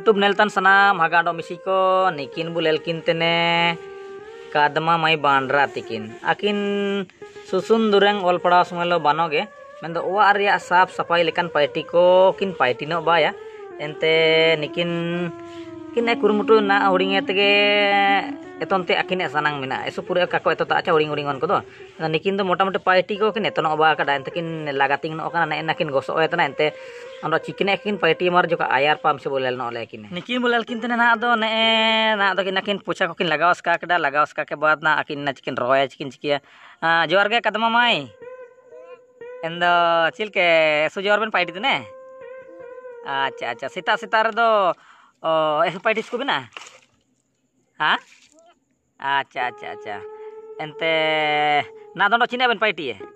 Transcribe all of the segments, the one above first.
YouTube नेलतान सनाम हागाडो मिसिको निकिन बुलेल किनतेने कादमा माई बांड्रा तिकिन आकिन सुसुन दुरेंग ओल पड़ा समयलो बानोगे मेंदो ओवा रिया साफ सफाई लेकान पार्टी को किन पार्टी नो बाया एंते निकिन किन कुरुमुटु ना हुडिंगे तेगे एतनते आकिने सनांग मिना एसु पुरे काको एतता आचा हुडिंग हुडिंग को दो निकिन दो मोटामोटी पार्टी को किन एतनो बा काडा एंते किन लगातिंग नो kana नाकिन गोसो एतना एंते अंदो चिकने किन पार्टी मार जो का आयार पाम से बोलेल नो ले किन निकिन बोलेल किन तने ना दो किन किन पूछा को किन लगावस का कदा लगावस का के बाद ना आकिन ना चिकन रोया चिकन चिकिया जोर के कदमा माई एंदो चिलके एसु जोर बन पार्टी तने अच्छा अच्छा सीता सीता रे दो एसु पार्टी को बिना हाँ अच्छा अच्छा अच्छा एंते ना दोनों चिने बन पार्टी है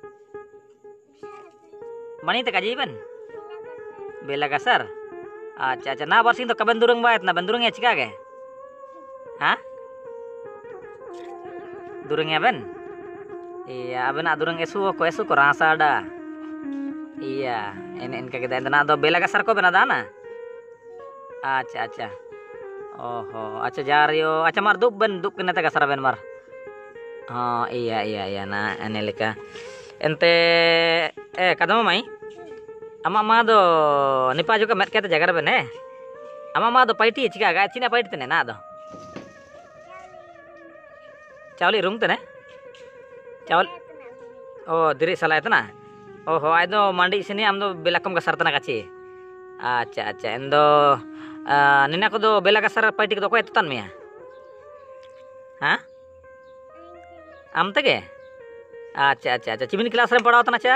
मनी तक अजीबन बेला का सर अच्छा अच्छा ना बरसिंग तो कबन दुरंग बात ना बंदुरंग है चिका के हाँ दुरंग है बन iya abin adurang esu ko rasa ada iya ini kita entah do bela kasar ko benadana अच्छा अच्छा ओहो अच्छा जा रही हो अच्छा मार दुप कने तक kasar ben mar हाँ iya iya iya ना ane leka ente kadama mai ama ma do nipa juga met kata jaga ben ama ma do paiti chika ga china paiti tene na do चावली रूम तने चावल ओ दिरी साला इतना ओहो आई दो मंडी सनी आम दो बेला कम कसर तना काची अच्छा अच्छा एंदो निना को दो बेला कसर पार्टी को दो कोई तन मिया हाँ आम तके अच्छा अच्छा अच्छा चिमिन क्लास रे पढ़ाओ तना चा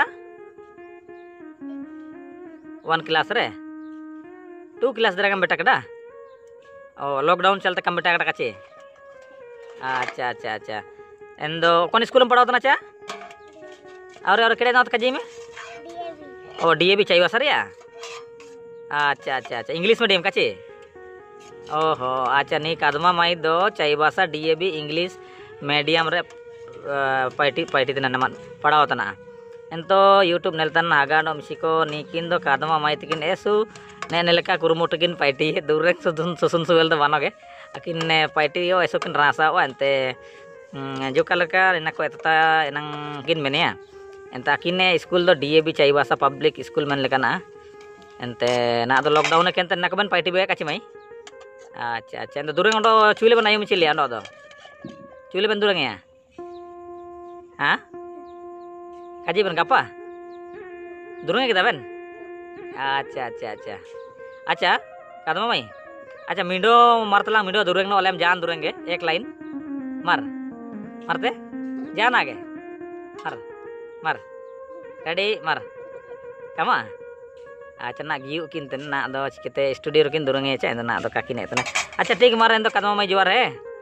1 क्लास रे 2 क्लास दरा कम बेटा कदा ओ लॉकडाउन चलते कम बेटा कदा काची अच्छा अच्छा अच्छा एंदो कौन स्कूल में पढ़ाओ तना चा और केड़े नाथ कजी में ओ डीएवी चाहिए सर या अच्छा अच्छा अच्छा इंग्लिश मीडियम काचे ओहो अच्छा नी कादमा माई दो चाहिए भाषा डीएवी इंग्लिश मीडियम रे पार्टी तना नमन पढ़ाओ तना एंतो यूट्यूब नेलतन हागाडो मिसिको निकिन दो कादमा माई तिकिन एसु ने नेलका कुरुमुटकिन पार्टी दूर सुसुन सुवेल दो बानोगे akin paiti yo esokin rasa wa ente jo kalaka ena ko eta enang kin menia enta akine school do DAB chai basa public school man lekana ente na do lockdown ke ente nakaban paiti be kachi mai acha acha ente dureng ondo chule ban ayum chili ando do chule ban dureng ya ha kaji ban kapa dureng kita ban acha acha acha acha kadama mai अच्छा मिंडो मारतला मिंडो दुरेंग no ओलेम जान दुरेंगे एक line मार मारते जान आगे मार मार ready मार कमा अच्छा ना गियु किन तन ना दो चिकते स्टूडियो किन दुरेंगे चे ना दो काकी ने तने अच्छा ठीक मार एंदो कदम में जोर है